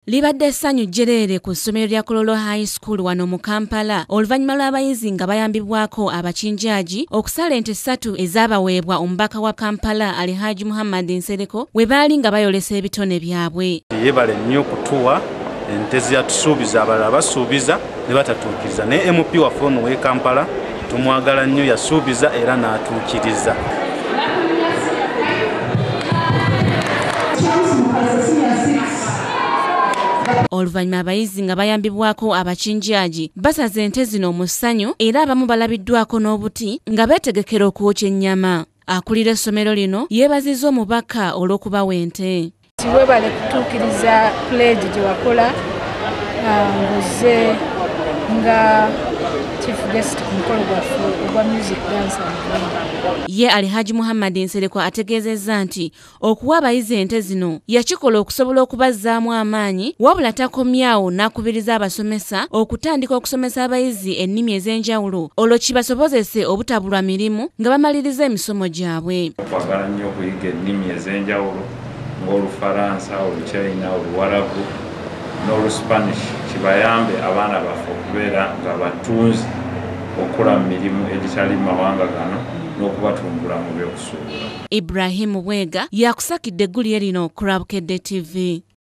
Libadde essanyu jjereere ku ssomero lya Kololo High School wano mu Kampala oluvannyuma lw'abayizi nga bayambibwako abakinjaaji okusala ente 3 ezaabaweebwa omubaka wa Kampala Omubaka Mohammed Nsereko we baali nga bayolesa ebitone byabwe. Yebale nnyo kutuwa ente ziyatusuubiza abalala basuubiza ne batatuukiriza ne MP waffe ono w'e Kampala tumwagala nnyo yasuubiza era n'atuukiriza. Oluvannyuma abayizi nga bayambibwako abakinjaaji basaze ente zino mu ssanyu era abamu balabiddwako n'obuti nga beetegekera okwokya ennyama. Akulira essomero lino yeebazizza omubaka olw'okubawa ente. Webale kutuukiriza pledge gye wakola nguze nga chief guest ku mukolo gwaffe ogwa music dance and ye Omubaka Mohammed Nsereko ategeezezza nti okuwa abayizi ente zino yakikola okusobola okubazzaamu amaanyi wabula takomyawo n'akubiriza abasomesa okutandika okusomesa abayizi ennimi ez'enjawulo olwo kibasobozese obutabulwa mirimu nga bamaliriza emisomo gyabwe. Twagala nnyo okuyiga ennimi ez'enjawulo ng'Olufalansa, Oluchina, Oluwarabu n'Oluspanish kibayambe abaana baffe okubeera nga batunzi okula mu mirimu egitali mu mawanga gano n'okubatumbula mu by'okusuubula. Ibrahim Bwega yakusakidde eggulire lino ku Lwabukedde TV.